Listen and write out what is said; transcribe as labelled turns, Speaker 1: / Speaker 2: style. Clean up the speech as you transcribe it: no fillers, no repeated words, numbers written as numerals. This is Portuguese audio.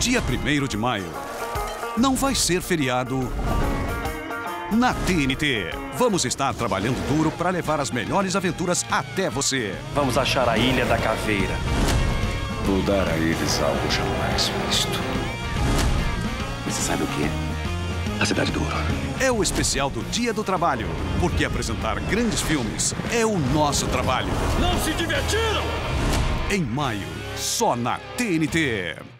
Speaker 1: dia 1º de maio, não vai ser feriado na TNT. Vamos estar trabalhando duro para levar as melhores aventuras até você.
Speaker 2: Vamos achar a Ilha da Caveira.
Speaker 3: Vou dar a eles algo jamais visto.
Speaker 4: Você sabe o que é? A Cidade do Ouro.
Speaker 1: É o especial do Dia do Trabalho, porque apresentar grandes filmes é o nosso trabalho.
Speaker 2: Não se divertiram?
Speaker 1: Em maio, só na TNT.